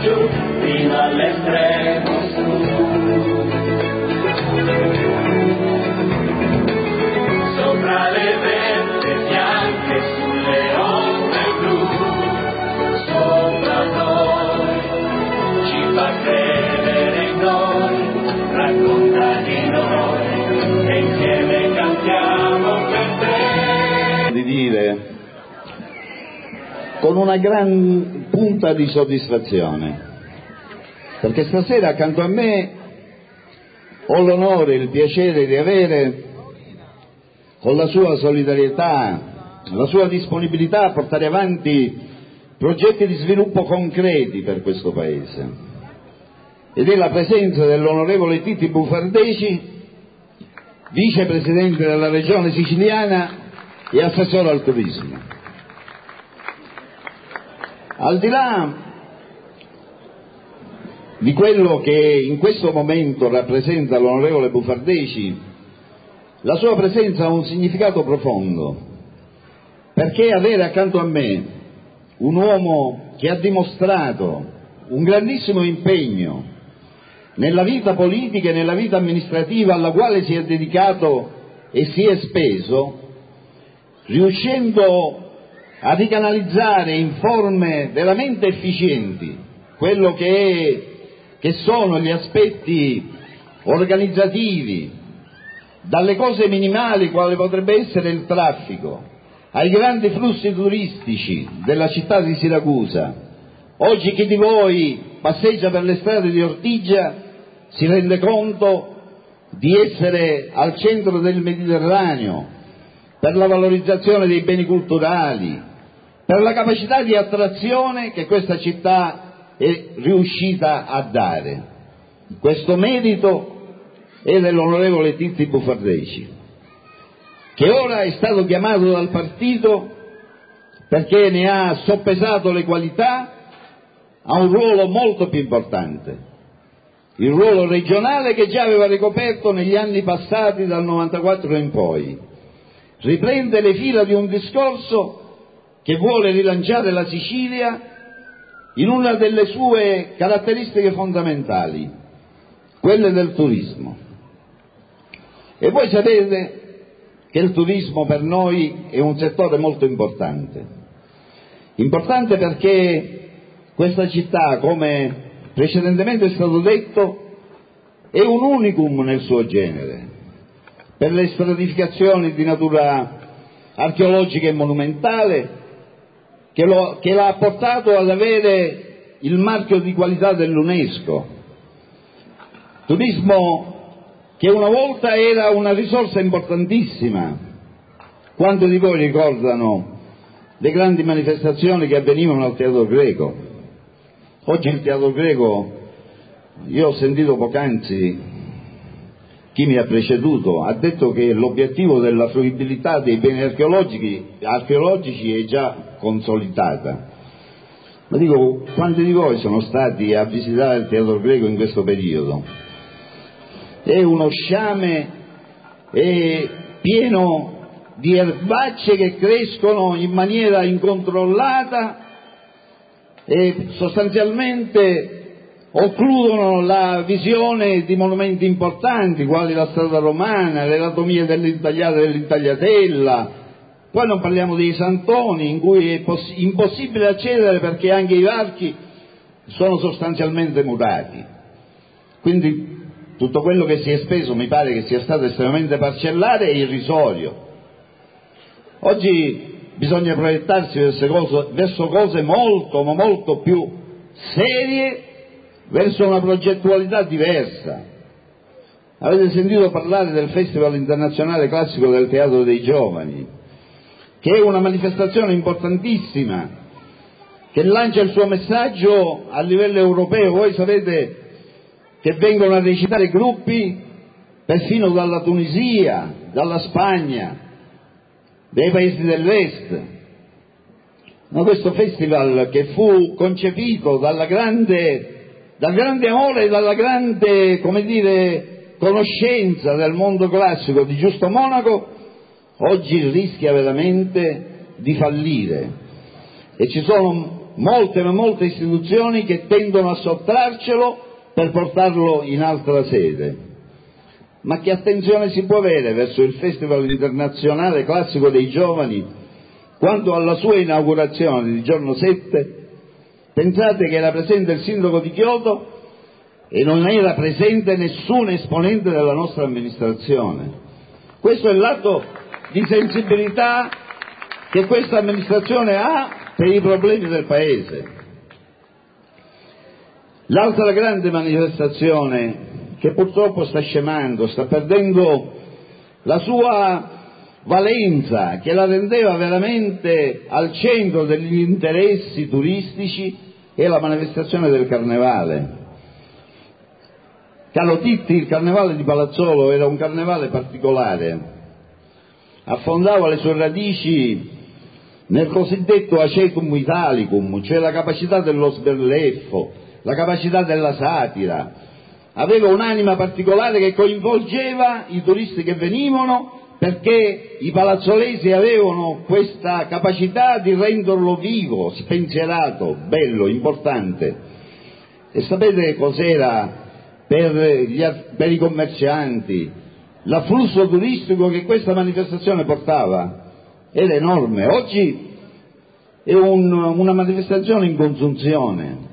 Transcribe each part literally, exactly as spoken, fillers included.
giù fino all'estremo sud. Sopra le verde bianche sulle onde blu, sopra noi ci fa credere in noi, racconta di noi e insieme cantiamo per te. Di dire con una gran punta di soddisfazione, perché stasera accanto a me ho l'onore e il piacere di avere, con la sua solidarietà, la sua disponibilità a portare avanti progetti di sviluppo concreti per questo Paese, ed è la presenza dell'onorevole Titti Bufardeci, vicepresidente della Regione Siciliana e assessore al turismo. Al di là di quello che in questo momento rappresenta l'onorevole Bufardeci, la sua presenza ha un significato profondo, perché avere accanto a me un uomo che ha dimostrato un grandissimo impegno nella vita politica e nella vita amministrativa alla quale si è dedicato e si è speso, riuscendo a ricanalizzare in forme veramente efficienti quello che, è, che sono gli aspetti organizzativi, dalle cose minimali quale potrebbe essere il traffico, ai grandi flussi turistici della città di Siracusa. Oggi chi di voi passeggia per le strade di Ortigia si rende conto di essere al centro del Mediterraneo per la valorizzazione dei beni culturali, per la capacità di attrazione che questa città è riuscita a dare. Questo merito è dell'onorevole Titti Bufardeci, che ora è stato chiamato dal partito perché ne ha soppesato le qualità a un ruolo molto più importante, il ruolo regionale che già aveva ricoperto negli anni passati dal novantaquattro in poi. Riprende le fila di un discorso che vuole rilanciare la Sicilia in una delle sue caratteristiche fondamentali, quelle del turismo. E voi sapete che il turismo per noi è un settore molto importante, importante perché questa città, come precedentemente è stato detto, è un unicum nel suo genere, per le stratificazioni di natura archeologica e monumentale, che, lo, che l'ha portato ad avere il marchio di qualità dell'UNESCO. Turismo che una volta era una risorsa importantissima. Quanti di voi ricordano le grandi manifestazioni che avvenivano al Teatro Greco? Oggi il Teatro Greco, io ho sentito poc'anzi chi mi ha preceduto, ha detto che l'obiettivo della fruibilità dei beni archeologici, archeologici è già consolidata. Ma dico, quanti di voi sono stati a visitare il Teatro Greco in questo periodo? È uno sciame, è pieno di erbacce che crescono in maniera incontrollata e sostanzialmente occludono la visione di monumenti importanti quali la strada romana, l'anatomia dell'intagliata e dell'intagliatella. Poi non parliamo dei santoni, in cui è poss- impossibile accedere perché anche i varchi sono sostanzialmente murati. Quindi tutto quello che si è speso mi pare che sia stato estremamente parcellare e irrisorio. Oggi bisogna proiettarsi verso cose, verso cose molto, ma molto più serie, verso una progettualità diversa. Avete sentito parlare del Festival Internazionale Classico del Teatro dei Giovani, che è una manifestazione importantissima, che lancia il suo messaggio a livello europeo. Voi sapete che vengono a recitare gruppi perfino dalla Tunisia, dalla Spagna, dei paesi dell'Est. Ma questo festival, che fu concepito dalla grande dal grande amore e dalla grande, come dire, conoscenza del mondo classico di Giusto Monaco, oggi rischia veramente di fallire. E ci sono molte ma molte istituzioni che tendono a sottrarcelo per portarlo in altra sede. Ma che attenzione si può avere verso il Festival internazionale classico dei giovani quando alla sua inaugurazione il giorno sette pensate che era presente il sindaco di Kyoto e non era presente nessun esponente della nostra amministrazione? Questo è l'atto di sensibilità che questa amministrazione ha per i problemi del Paese. L'altra grande manifestazione che purtroppo sta scemando, sta perdendo la sua valenza, che la rendeva veramente al centro degli interessi turistici, è la manifestazione del Carnevale. Caro Titti, il Carnevale di Palazzolo era un carnevale particolare, affondava le sue radici nel cosiddetto acetum italicum, cioè la capacità dello sberleffo, la capacità della satira. Aveva un'anima particolare che coinvolgeva i turisti che venivano, perché i palazzolesi avevano questa capacità di renderlo vivo, spensierato, bello, importante. E sapete cos'era per, gli, per i commercianti l'afflusso turistico che questa manifestazione portava? Era enorme. Oggi è un, una manifestazione in consunzione.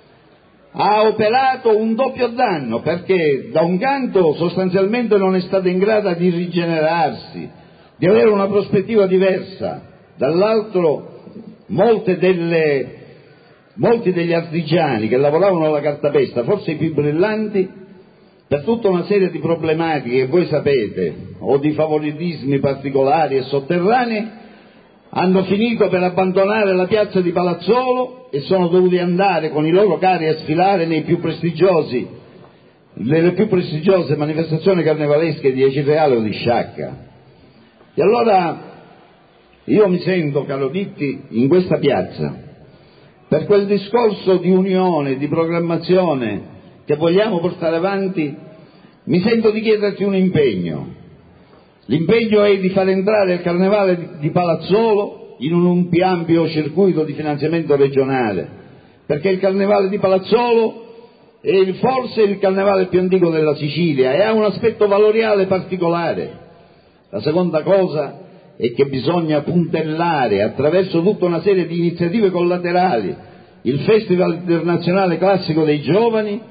Ha operato un doppio danno, perché da un canto sostanzialmente non è stata in grado di rigenerarsi, di avere una prospettiva diversa, dall'altro molte delle, molti degli artigiani che lavoravano alla cartapesta, forse i più brillanti, per tutta una serie di problematiche che voi sapete, o di favoritismi particolari e sotterranei, hanno finito per abbandonare la piazza di Palazzolo e sono dovuti andare con i loro cari a sfilare nei più prestigiosi, nelle più prestigiose manifestazioni carnevalesche di Acireale o di Sciacca. E allora io mi sento, caro Ditti, in questa piazza, per quel discorso di unione, di programmazione che vogliamo portare avanti, mi sento di chiederti un impegno. L'impegno è di far entrare il Carnevale di Palazzolo in un più ampio circuito di finanziamento regionale, perché il Carnevale di Palazzolo è forse il Carnevale più antico della Sicilia e ha un aspetto valoriale particolare. La seconda cosa è che bisogna puntellare attraverso tutta una serie di iniziative collaterali il Festival internazionale classico dei giovani,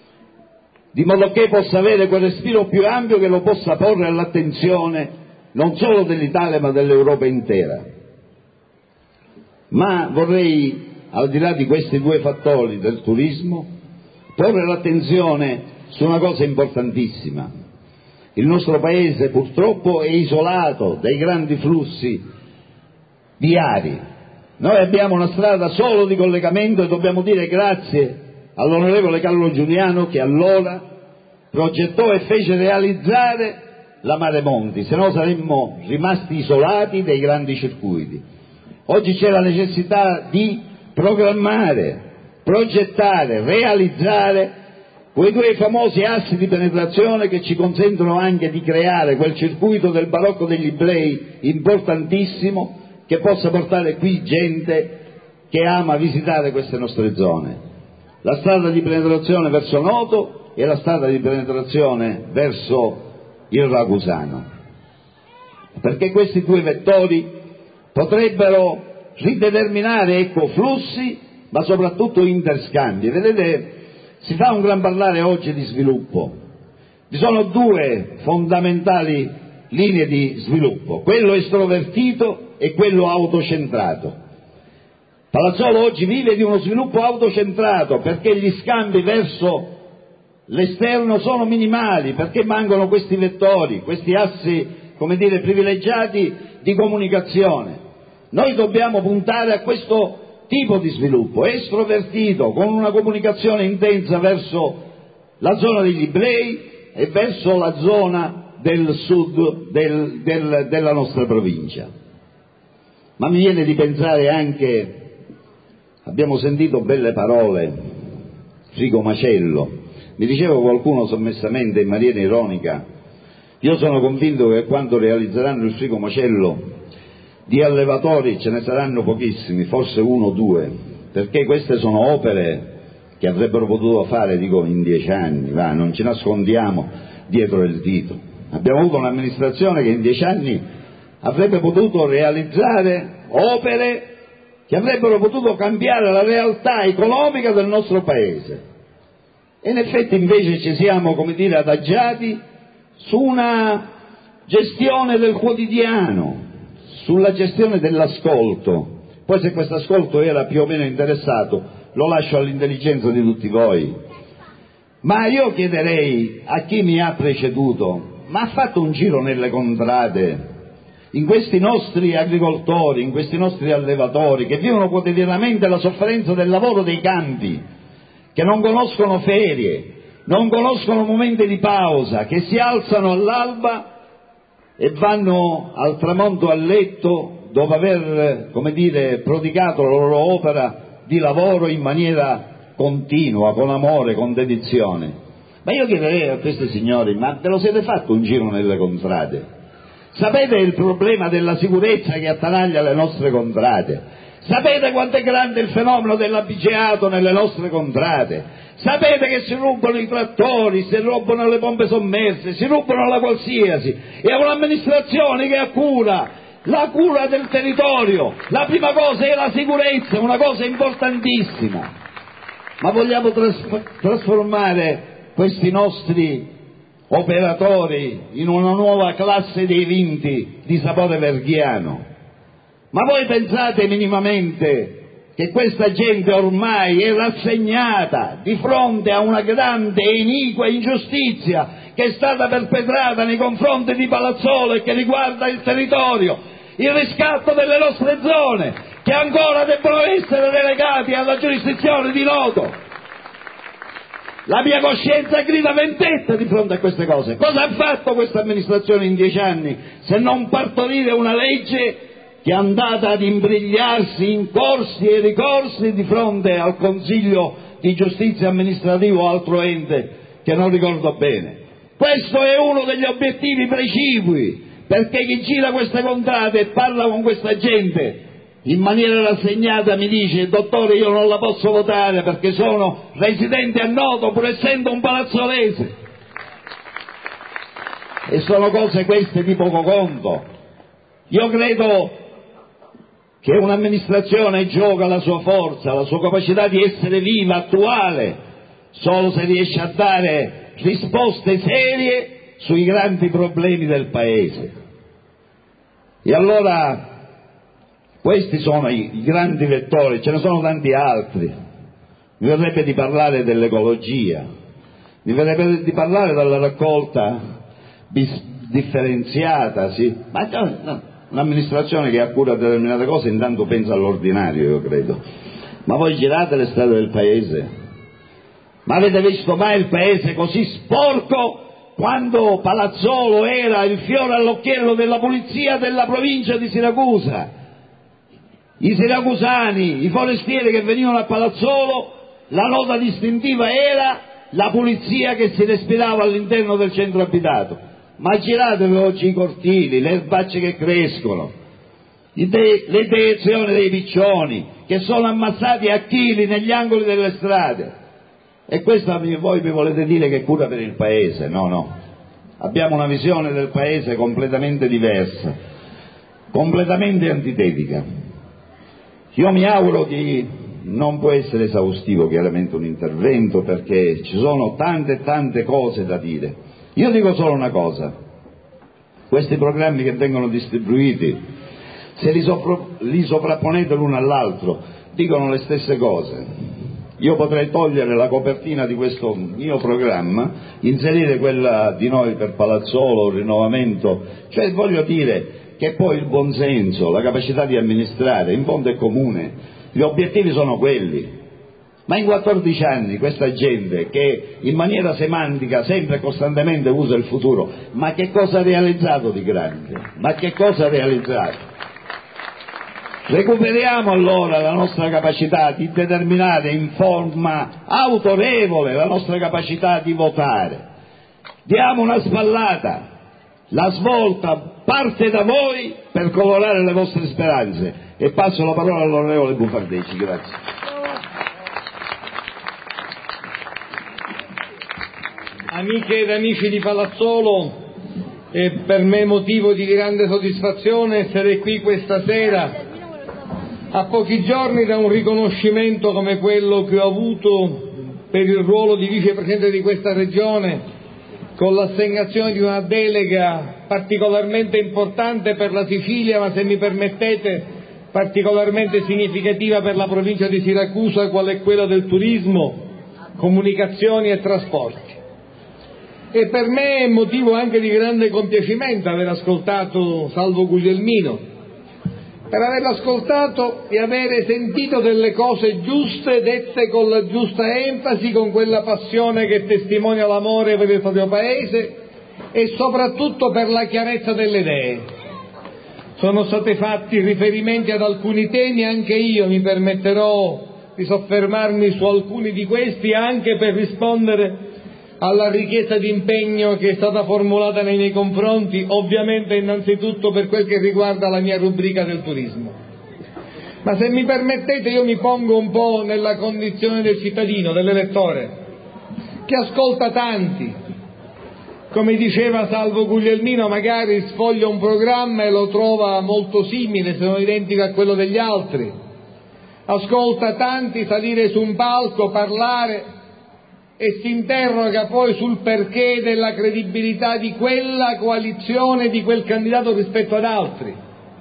di modo che possa avere quel respiro più ampio che lo possa porre all'attenzione non solo dell'Italia ma dell'Europa intera. Ma vorrei, al di là di questi due fattori del turismo, porre l'attenzione su una cosa importantissima. Il nostro Paese purtroppo è isolato dai grandi flussi viari. Noi abbiamo una strada solo di collegamento e dobbiamo dire grazie all'onorevole Carlo Giuliano che allora progettò e fece realizzare la Mare Monti, se no saremmo rimasti isolati dai grandi circuiti. Oggi c'è la necessità di programmare, progettare, realizzare quei due famosi assi di penetrazione che ci consentono anche di creare quel circuito del Barocco degli Iblei importantissimo che possa portare qui gente che ama visitare queste nostre zone. La strada di penetrazione verso Noto e la strada di penetrazione verso il Ragusano, perché questi due vettori potrebbero rideterminare, ecco, flussi ma soprattutto interscambi. Vedete, si fa un gran parlare oggi di sviluppo. Vi sono due fondamentali linee di sviluppo, quello estrovertito e quello autocentrato. Palazzolo oggi vive di uno sviluppo autocentrato perché gli scambi verso l'esterno sono minimali, perché mancano questi vettori, questi assi, come dire, privilegiati di comunicazione. Noi dobbiamo puntare a questo tipo di sviluppo estrovertito, con una comunicazione intensa verso la zona degli Iblei e verso la zona del sud del, del, della nostra provincia. Ma mi viene di pensare anche, abbiamo sentito belle parole, frigo macello, mi diceva qualcuno sommessamente in maniera ironica, io sono convinto che quando realizzeranno il frigo macello di allevatori ce ne saranno pochissimi, forse uno o due, perché queste sono opere che avrebbero potuto fare, dico, in dieci anni, va, non ci nascondiamo dietro il dito. Abbiamo avuto un'amministrazione che in dieci anni avrebbe potuto realizzare opere che avrebbero potuto cambiare la realtà economica del nostro Paese. E in effetti invece ci siamo, come dire, adagiati su una gestione del quotidiano, sulla gestione dell'ascolto. Poi se questo ascolto era più o meno interessato lo lascio all'intelligenza di tutti voi. Ma io chiederei a chi mi ha preceduto, ma ha fatto un giro nelle contrade, in questi nostri agricoltori, in questi nostri allevatori che vivono quotidianamente la sofferenza del lavoro dei campi, che non conoscono ferie, non conoscono momenti di pausa, che si alzano all'alba e vanno al tramonto a letto dopo aver, come dire, prodigato la loro opera di lavoro in maniera continua, con amore, con dedizione. Ma io chiederei a questi signori, ma ve lo siete fatto un giro nelle contrade? Sapete il problema della sicurezza che attanaglia le nostre contrade? Sapete quanto è grande il fenomeno dell'abigeato nelle nostre contrade? Sapete che si rubano i trattori, si rubano le pompe sommerse, si rubano la qualsiasi, e a un'amministrazione che ha cura, la cura del territorio. La prima cosa è la sicurezza, una cosa importantissima. Ma vogliamo tras- trasformare questi nostri operatori in una nuova classe dei vinti di sapore verghiano? Ma voi pensate minimamente che questa gente ormai è rassegnata di fronte a una grande e iniqua ingiustizia che è stata perpetrata nei confronti di Palazzolo e che riguarda il territorio, il riscatto delle nostre zone, che ancora debbono essere relegati alla giurisdizione di Noto? La mia coscienza grida vendetta di fronte a queste cose. Cosa ha fatto questa amministrazione in dieci anni se non partorire una legge che è andata ad imbrigliarsi in corsi e ricorsi di fronte al Consiglio di Giustizia amministrativo o altro ente che non ricordo bene? Questo è uno degli obiettivi precipui, perché chi gira queste contrade e parla con questa gente in maniera rassegnata mi dice: dottore, io non la posso votare perché sono residente a Noto pur essendo un palazzolese. E sono cose queste di poco conto. Io credo che un'amministrazione gioca la sua forza, la sua capacità di essere viva, attuale, solo se riesce a dare risposte serie sui grandi problemi del Paese. E allora questi sono i, i grandi vettori, ce ne sono tanti altri. Mi verrebbe di parlare dell'ecologia, mi verrebbe di parlare della raccolta bis, differenziata, sì, ma no, no, un'amministrazione che ha cura di determinate cose intanto pensa all'ordinario, io credo. Ma voi girate le strade del Paese? Ma avete visto mai il Paese così sporco quando Palazzolo era il fiore all'occhiello della pulizia della provincia di Siracusa? I siracusani, i forestieri che venivano a Palazzolo, la nota distintiva era la pulizia che si respirava all'interno del centro abitato. Ma giratevi oggi i cortili, le erbacce che crescono, de- le deiezioni dei piccioni che sono ammassati a chili negli angoli delle strade. E questa voi mi volete dire che è cura per il Paese? No, no. Abbiamo una visione del Paese completamente diversa, completamente antitetica. Io mi auguro di non può essere esaustivo chiaramente un intervento, perché ci sono tante e tante cose da dire. Io dico solo una cosa: questi programmi che vengono distribuiti, se li, sopra, li sovrapponete l'uno all'altro, dicono le stesse cose. Io potrei togliere la copertina di questo mio programma, inserire quella di Noi per Palazzolo, il rinnovamento, cioè voglio dire che poi il buonsenso, la capacità di amministrare, in fondo è comune, gli obiettivi sono quelli. Ma in quattordici anni questa gente che in maniera semantica sempre e costantemente usa il futuro, ma che cosa ha realizzato di grande? Ma che cosa ha realizzato? Recuperiamo allora la nostra capacità di determinare in forma autorevole la nostra capacità di votare. Diamo una spallata. La svolta parte da voi per colorare le vostre speranze. E passo la parola all'onorevole Bufardeci. Grazie. amiche ed amici di Palazzolo, è per me motivo di grande soddisfazione essere qui questa sera, a pochi giorni da un riconoscimento come quello che ho avuto per il ruolo di vicepresidente di questa regione, con l'assegnazione di una delega particolarmente importante per la Sicilia, ma se mi permettete particolarmente significativa per la provincia di Siracusa, qual è quella del turismo, comunicazioni e trasporti. E per me è motivo anche di grande compiacimento aver ascoltato Salvo Guglielmino, per averlo ascoltato e avere sentito delle cose giuste, dette con la giusta enfasi, con quella passione che testimonia l'amore per il proprio paese e soprattutto per la chiarezza delle idee. Sono stati fatti riferimenti ad alcuni temi, anche io mi permetterò di soffermarmi su alcuni di questi, anche per rispondere alla richiesta di impegno che è stata formulata nei miei confronti, ovviamente innanzitutto per quel che riguarda la mia rubrica del turismo. Ma se mi permettete io mi pongo un po' nella condizione del cittadino, dell'elettore, che ascolta tanti. Come diceva Salvo Guglielmino, magari sfoglia un programma e lo trova molto simile, se non identico a quello degli altri. Ascolta tanti salire su un palco, parlare, e si interroga poi sul perché della credibilità di quella coalizione, di quel candidato rispetto ad altri,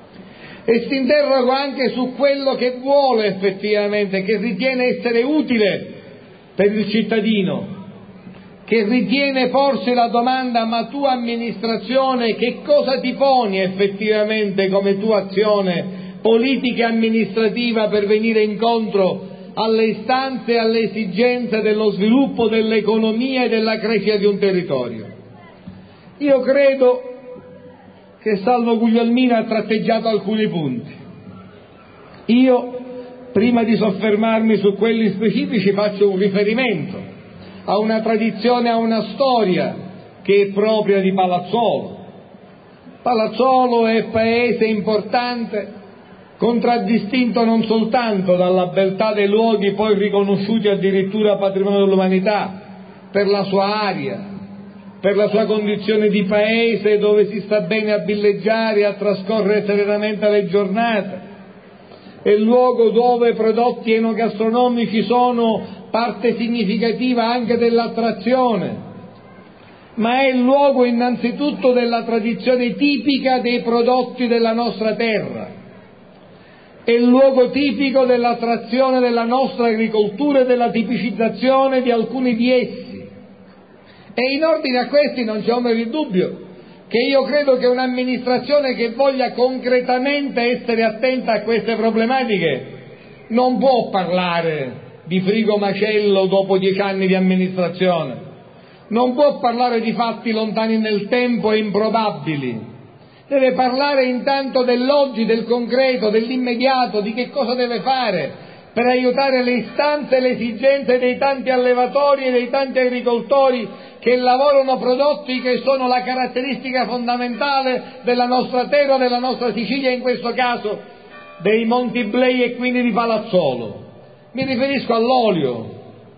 e si interroga anche su quello che vuole effettivamente, che ritiene essere utile per il cittadino, che ritiene porsi la domanda: ma tu amministrazione che cosa ti poni effettivamente come tua azione politica e amministrativa per venire incontro alle istanze e alle esigenze dello sviluppo dell'economia e della crescita di un territorio. Io credo che Salvo Guglielmino ha tratteggiato alcuni punti. Io, prima di soffermarmi su quelli specifici, faccio un riferimento a una tradizione, a una storia che è propria di Palazzolo. Palazzolo è paese importante, contraddistinto non soltanto dalla beltà dei luoghi poi riconosciuti addirittura patrimonio dell'umanità, per la sua aria, per la sua condizione di paese dove si sta bene a villeggiare e a trascorrere serenamente le giornate, è il luogo dove prodotti enogastronomici sono parte significativa anche dell'attrazione, ma è il luogo innanzitutto della tradizione tipica dei prodotti della nostra terra. È il luogo tipico dell'attrazione della nostra agricoltura e della tipicizzazione di alcuni di essi. E in ordine a questi non c'è ombra di dubbio che io credo che un'amministrazione che voglia concretamente essere attenta a queste problematiche non può parlare di frigo macello dopo dieci anni di amministrazione, non può parlare di fatti lontani nel tempo e improbabili. Deve parlare intanto dell'oggi, del concreto, dell'immediato, di che cosa deve fare per aiutare le istanze e le esigenze dei tanti allevatori e dei tanti agricoltori che lavorano prodotti che sono la caratteristica fondamentale della nostra terra, della nostra Sicilia, in questo caso dei Monti Iblei e quindi di Palazzolo. Mi riferisco all'olio,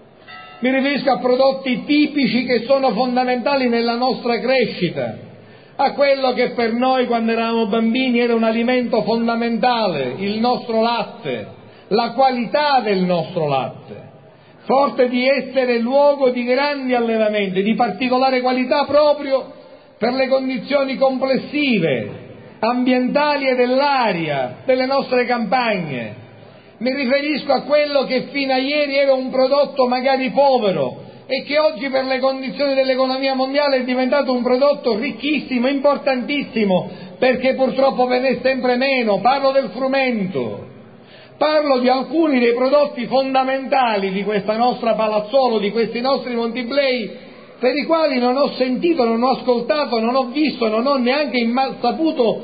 mi riferisco a prodotti tipici che sono fondamentali nella nostra crescita, a quello che per noi quando eravamo bambini era un alimento fondamentale, il nostro latte, la qualità del nostro latte, forte di essere luogo di grandi allevamenti, di particolare qualità proprio per le condizioni complessive, ambientali e dell'aria, delle nostre campagne. Mi riferisco a quello che fino a ieri era un prodotto magari povero, e che oggi per le condizioni dell'economia mondiale è diventato un prodotto ricchissimo, importantissimo, perché purtroppo ve n'è sempre meno. Parlo del frumento, parlo di alcuni dei prodotti fondamentali di questa nostra Palazzolo, di questi nostri Monti Iblei, per i quali non ho sentito, non ho ascoltato, non ho visto, non ho neanche imma- saputo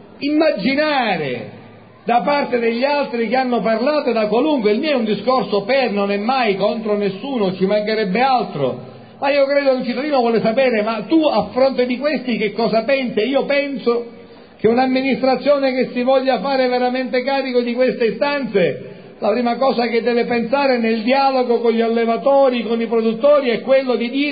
immaginare da parte degli altri che hanno parlato, da qualunque. Il mio è un discorso per, non è mai contro nessuno, ci mancherebbe altro, ma io credo che il cittadino vuole sapere: ma tu a fronte di questi che cosa pensi? Io penso che un'amministrazione che si voglia fare veramente carico di queste istanze, la prima cosa che deve pensare nel dialogo con gli allevatori, con i produttori, è quello di dire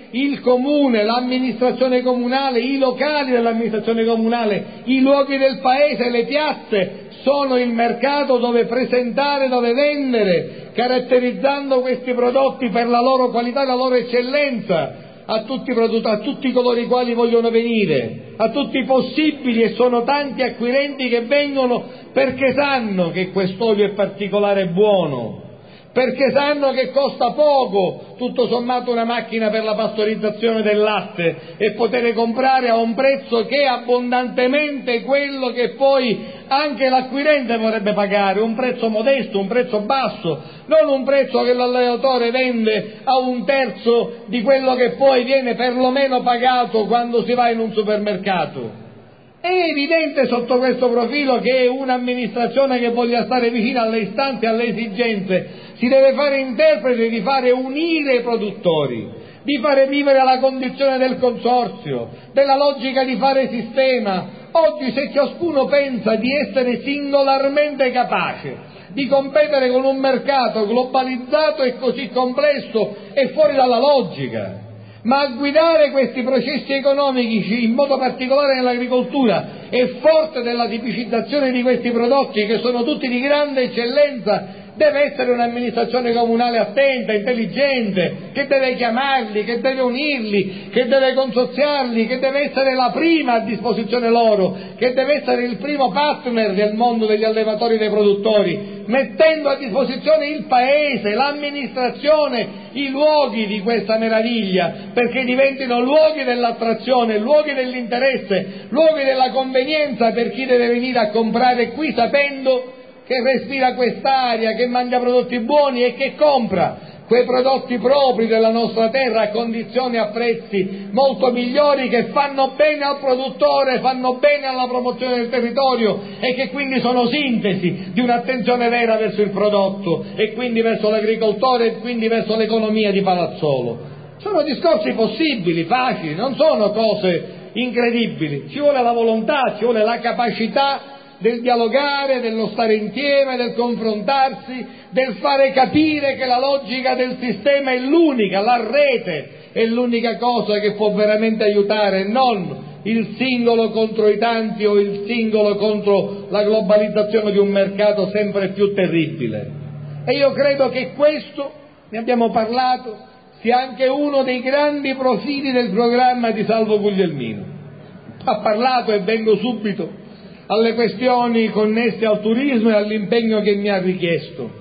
il comune, l'amministrazione comunale, i locali dell'amministrazione comunale, i luoghi del paese, le piazze sono il mercato dove presentare, dove vendere, caratterizzando questi prodotti per la loro qualità e la loro eccellenza a tutti, a tutti coloro i quali vogliono venire, a tutti i possibili, e sono tanti acquirenti che vengono perché sanno che quest'olio è particolare e buono, perché sanno che costa poco, tutto sommato, una macchina per la pastorizzazione del latte, e poter comprare a un prezzo che è abbondantemente quello che poi anche l'acquirente vorrebbe pagare, un prezzo modesto, un prezzo basso, non un prezzo che l'allevatore vende a un terzo di quello che poi viene perlomeno pagato quando si va in un supermercato. È evidente sotto questo profilo che un'amministrazione che voglia stare vicina alle istanze e alle esigenze si deve fare interprete di fare unire i produttori, di fare vivere la condizione del consorzio, della logica di fare sistema. Oggi, se ciascuno pensa di essere singolarmente capace di competere con un mercato globalizzato e così complesso, è fuori dalla logica. Ma a guidare questi processi economici, in modo particolare nell'agricoltura, è forte della tipicizzazione di questi prodotti, che sono tutti di grande eccellenza, deve essere un'amministrazione comunale attenta, intelligente, che deve chiamarli, che deve unirli, che deve consorziarli, che deve essere la prima a disposizione loro, che deve essere il primo partner del mondo degli allevatori e dei produttori, mettendo a disposizione il paese, l'amministrazione, i luoghi di questa meraviglia, perché diventino luoghi dell'attrazione, luoghi dell'interesse, luoghi della convenienza per chi deve venire a comprare qui sapendo che respira quest'aria, che mangia prodotti buoni e che compra quei prodotti propri della nostra terra a condizioni e a prezzi molto migliori, che fanno bene al produttore, fanno bene alla promozione del territorio, e che quindi sono sintesi di un'attenzione vera verso il prodotto e quindi verso l'agricoltore e quindi verso l'economia di Palazzolo. Sono discorsi possibili, facili, non sono cose incredibili. Ci vuole la volontà, ci vuole la capacità del dialogare, dello stare insieme, del confrontarsi, del fare capire che la logica del sistema è l'unica, la rete è l'unica cosa che può veramente aiutare, non il singolo contro i tanti o il singolo contro la globalizzazione di un mercato sempre più terribile. E io credo che questo, ne abbiamo parlato, sia anche uno dei grandi profili del programma di Salvo Guglielmino. Ha parlato, e vengo subito alle questioni connesse al turismo e all'impegno che mi ha richiesto.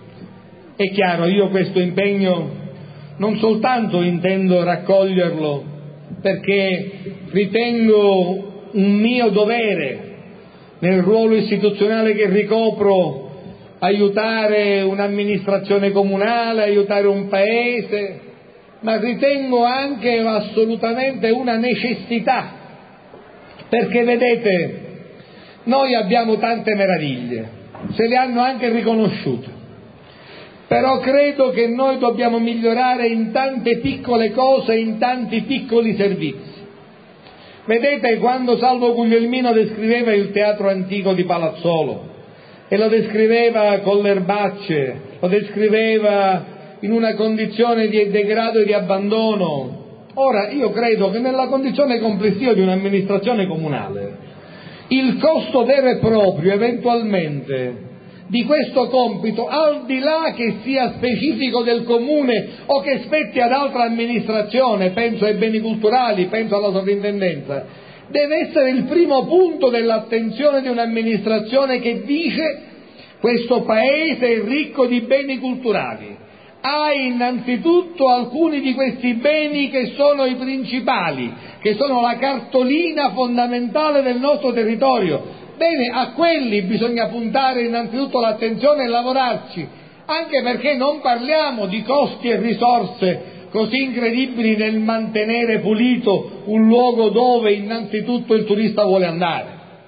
È chiaro, io questo impegno non soltanto intendo raccoglierlo perché ritengo un mio dovere, nel ruolo istituzionale che ricopro, aiutare un'amministrazione comunale, aiutare un paese, ma ritengo anche assolutamente una necessità, perché vedete, noi abbiamo tante meraviglie, se le hanno anche riconosciute, però credo che noi dobbiamo migliorare in tante piccole cose, in tanti piccoli servizi. Vedete, quando Salvo Guglielmino descriveva il teatro antico di Palazzolo, e lo descriveva con le erbacce, lo descriveva in una condizione di degrado e di abbandono, ora io credo che nella condizione complessiva di un'amministrazione comunale il costo vero e proprio, eventualmente, di questo compito, al di là che sia specifico del comune o che spetti ad altra amministrazione, penso ai beni culturali, penso alla sovrintendenza, deve essere il primo punto dell'attenzione di un'amministrazione che dice: questo paese è ricco di beni culturali, ha innanzitutto alcuni di questi beni che sono i principali, che sono la cartolina fondamentale del nostro territorio. Bene, a quelli bisogna puntare innanzitutto l'attenzione e lavorarci, anche perché non parliamo di costi e risorse così incredibili nel mantenere pulito un luogo dove innanzitutto il turista vuole andare.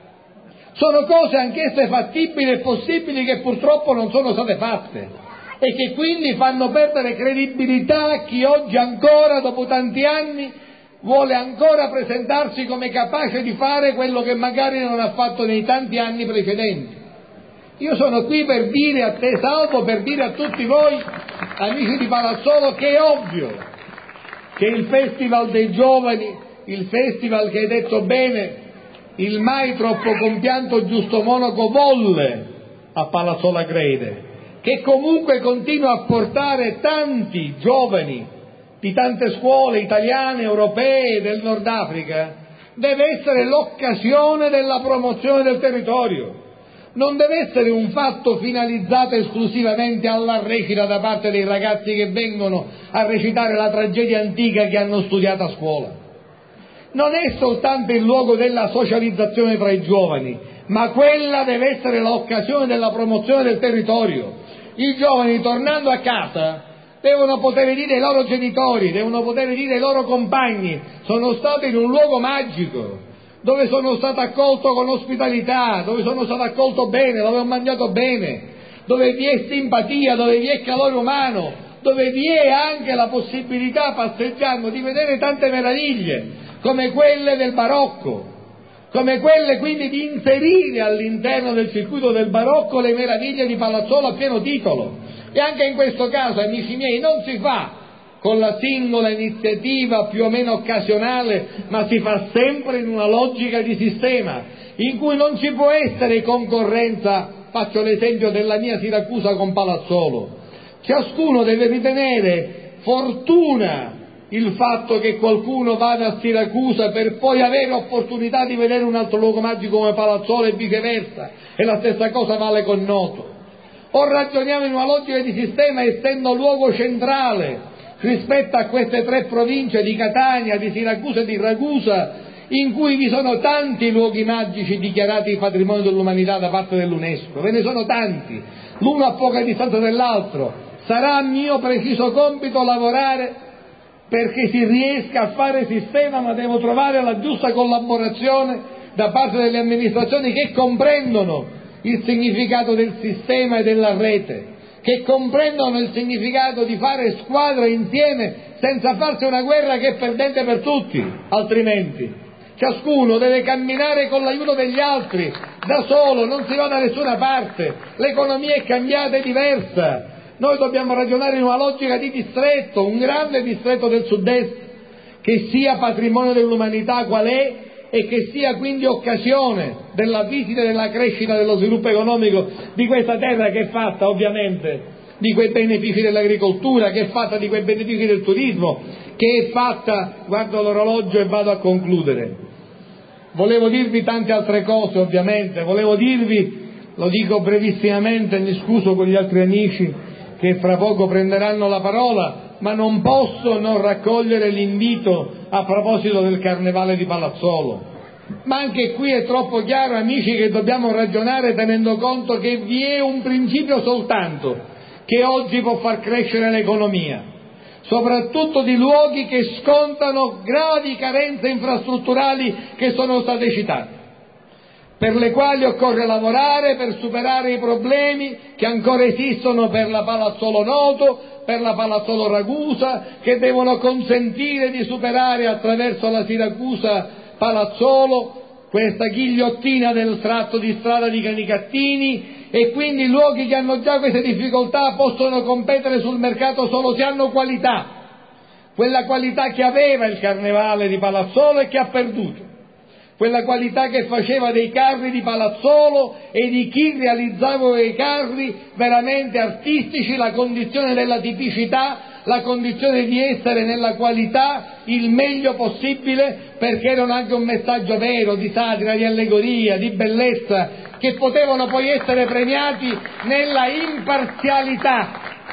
Sono cose anch'esse fattibili e possibili che purtroppo non sono state fatte, e che quindi fanno perdere credibilità a chi oggi ancora, dopo tanti anni, vuole ancora presentarsi come capace di fare quello che magari non ha fatto nei tanti anni precedenti. Io sono qui per dire a te, Salvo, per dire a tutti voi, amici di Palazzolo, che è ovvio che il Festival dei Giovani, il festival che hai detto bene, il mai troppo compianto Giusto Monaco volle a Palazzolo Acreide, che comunque continua a portare tanti giovani di tante scuole italiane, europee, del Nord Africa, deve essere l'occasione della promozione del territorio. Non deve essere un fatto finalizzato esclusivamente alla recita da parte dei ragazzi che vengono a recitare la tragedia antica che hanno studiato a scuola. Non è soltanto il luogo della socializzazione tra i giovani, ma quella deve essere l'occasione della promozione del territorio. I giovani, tornando a casa, devono poter dire ai loro genitori, devono poter dire ai loro compagni: sono stato in un luogo magico, dove sono stato accolto con ospitalità, dove sono stato accolto bene, dove ho mangiato bene, dove vi è simpatia, dove vi è calore umano, dove vi è anche la possibilità, passeggiando, di vedere tante meraviglie, come quelle del barocco, come quelle quindi di inserire all'interno del circuito del barocco le meraviglie di Palazzolo a pieno titolo. E anche in questo caso, amici miei, non si fa con la singola iniziativa più o meno occasionale, ma si fa sempre in una logica di sistema, in cui non ci può essere concorrenza. Faccio l'esempio della mia Siracusa con Palazzolo. Ciascuno deve ritenere fortuna il fatto che qualcuno vada a Siracusa per poi avere opportunità di vedere un altro luogo magico come Palazzolo e viceversa, e la stessa cosa vale con Noto. O ragioniamo in una logica di sistema, essendo luogo centrale rispetto a queste tre province di Catania, di Siracusa e di Ragusa, in cui vi sono tanti luoghi magici dichiarati patrimonio dell'umanità da parte dell'UNESCO, ve ne sono tanti, l'uno a poca distanza dell'altro. Sarà mio preciso compito lavorare perché si riesca a fare sistema, ma devo trovare la giusta collaborazione da parte delle amministrazioni che comprendono il significato del sistema e della rete, che comprendono il significato di fare squadra insieme senza farsi una guerra che è perdente per tutti, altrimenti ciascuno deve camminare con l'aiuto degli altri, da solo non si va da nessuna parte, l'economia è cambiata e diversa, noi dobbiamo ragionare in una logica di distretto, un grande distretto del sud-est che sia patrimonio dell'umanità qual è, e che sia quindi occasione della visita e della crescita dello sviluppo economico di questa terra, che è fatta ovviamente di quei benefici dell'agricoltura, che è fatta di quei benefici del turismo, che è fatta, guardo l'orologio e vado a concludere. Volevo dirvi tante altre cose ovviamente, volevo dirvi, lo dico brevissimamente, mi scuso con gli altri amici che fra poco prenderanno la parola, ma non posso non raccogliere l'invito a proposito del Carnevale di Palazzolo. Ma anche qui è troppo chiaro, amici, che dobbiamo ragionare tenendo conto che vi è un principio soltanto che oggi può far crescere l'economia, soprattutto di luoghi che scontano gravi carenze infrastrutturali che sono state citate, per le quali occorre lavorare per superare i problemi che ancora esistono per la Palazzolo Noto, per la Palazzolo Ragusa, che devono consentire di superare attraverso la Siracusa Palazzolo questa ghigliottina del tratto di strada di Canicattini, e quindi luoghi che hanno già queste difficoltà possono competere sul mercato solo se hanno qualità, quella qualità che aveva il Carnevale di Palazzolo e che ha perduto, quella qualità che faceva dei carri di Palazzolo e di chi realizzava quei carri veramente artistici la condizione della tipicità, la condizione di essere nella qualità il meglio possibile, perché erano anche un messaggio vero, di satira, di allegoria, di bellezza, che potevano poi essere premiati nella imparzialità,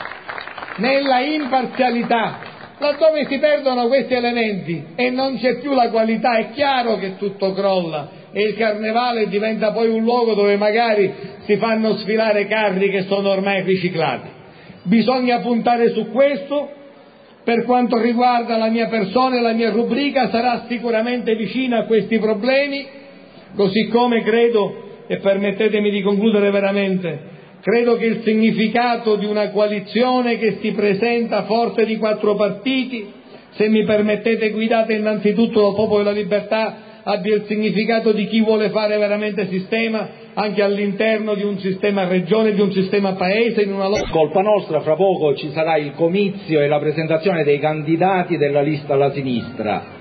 nella imparzialità. Laddove si perdono questi elementi e non c'è più la qualità, è chiaro che tutto crolla e il Carnevale diventa poi un luogo dove magari si fanno sfilare carri che sono ormai riciclati. Bisogna puntare su questo. Per quanto riguarda la mia persona e la mia rubrica, sarà sicuramente vicina a questi problemi, così come credo, e permettetemi di concludere veramente, credo che il significato di una coalizione che si presenta forte di quattro partiti, se mi permettete guidata innanzitutto dal Popolo della Libertà, abbia il significato di chi vuole fare veramente sistema, anche all'interno di un sistema regione, di un sistema paese, in una lotta. Colpa nostra, fra poco ci sarà il comizio e la presentazione dei candidati della lista alla sinistra.